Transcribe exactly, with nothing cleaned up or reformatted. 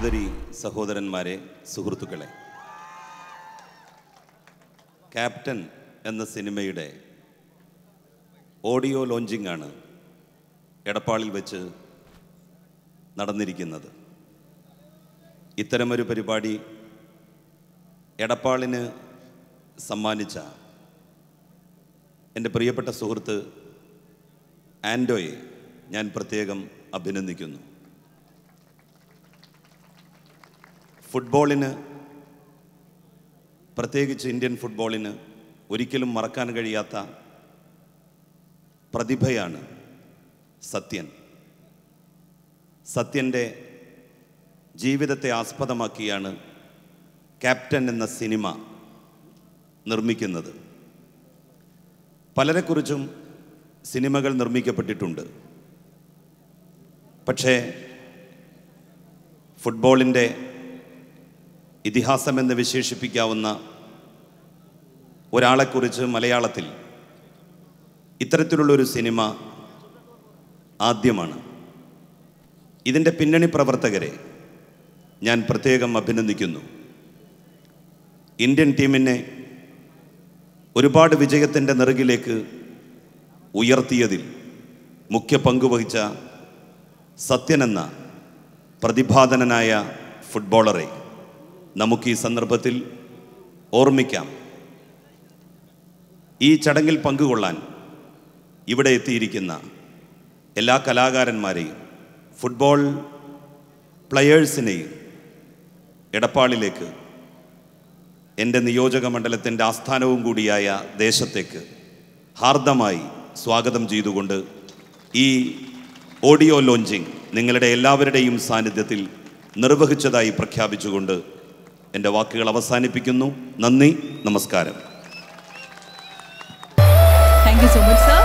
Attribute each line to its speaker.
Speaker 1: സഹോദരി സഹോദരന്മാരെ, സുഹൃത്തുക്കളെ, ക്യാപ്റ്റൻ എന്ന സിനിമയുടെ ഓഡിയോ ലോഞ്ചിങ് ആണ് എടപ്പാളിൽ വെച്ച് നടന്നിരിക്കുന്നത്. ഇത്തരമൊരു പരിപാടി എടപ്പാളിന് സമ്മാനിച്ച എൻ്റെ പ്രിയപ്പെട്ട സുഹൃത്ത് ആൻഡോയെ ഞാൻ പ്രത്യേകം അഭിനന്ദിക്കുന്നു. ഫുട്ബോളിന്, പ്രത്യേകിച്ച് ഇന്ത്യൻ ഫുട്ബോളിന് ഒരിക്കലും മറക്കാൻ കഴിയാത്ത പ്രതിഭയാണ് സത്യൻ. സത്യൻ്റെ ജീവിതത്തെ ആസ്പദമാക്കിയാണ് ക്യാപ്റ്റൻ എന്ന സിനിമ നിർമ്മിക്കുന്നത്. പലരെക്കുറിച്ചും സിനിമകൾ നിർമ്മിക്കപ്പെട്ടിട്ടുണ്ട്. പക്ഷേ ഫുട്ബോളിൻ്റെ ഇതിഹാസമെന്ന് വിശേഷിപ്പിക്കാവുന്ന ഒരാളെക്കുറിച്ച് മലയാളത്തിൽ ഇത്തരത്തിലുള്ളൊരു സിനിമ ആദ്യമാണ്. ഇതിൻ്റെ പിന്നണി പ്രവർത്തകരെ ഞാൻ പ്രത്യേകം അഭിനന്ദിക്കുന്നു. ഇന്ത്യൻ ടീമിനെ ഒരുപാട് വിജയത്തിൻ്റെ നെറുകിലേക്ക് ഉയർത്തിയതിൽ മുഖ്യ പങ്കുവഹിച്ച സത്യനെന്ന പ്രതിഭാധനനായ ഫുട്ബോളറെ നമുക്ക് ഈ സന്ദർഭത്തിൽ ഓർമ്മിക്കാം. ഈ ചടങ്ങിൽ പങ്കുകൊള്ളാൻ ഇവിടെ എത്തിയിരിക്കുന്ന എല്ലാ കലാകാരന്മാരെയും ഫുട്ബോൾ പ്ലെയേഴ്സിനെയും എടപ്പാളിലേക്ക്, എൻ്റെ നിയോജക മണ്ഡലത്തിൻ്റെ ആസ്ഥാനവും കൂടിയായ ദേശത്തേക്ക് ഹാർദമായി സ്വാഗതം ചെയ്തുകൊണ്ട് ഈ ഓഡിയോ ലോഞ്ചിങ് നിങ്ങളുടെ എല്ലാവരുടെയും സാന്നിധ്യത്തിൽ നിർവഹിച്ചതായി പ്രഖ്യാപിച്ചുകൊണ്ട് എൻ്റെ വാക്കുകൾ അവസാനിപ്പിക്കുന്നു. നന്ദി, നമസ്കാരം.
Speaker 2: Thank you so much, sir.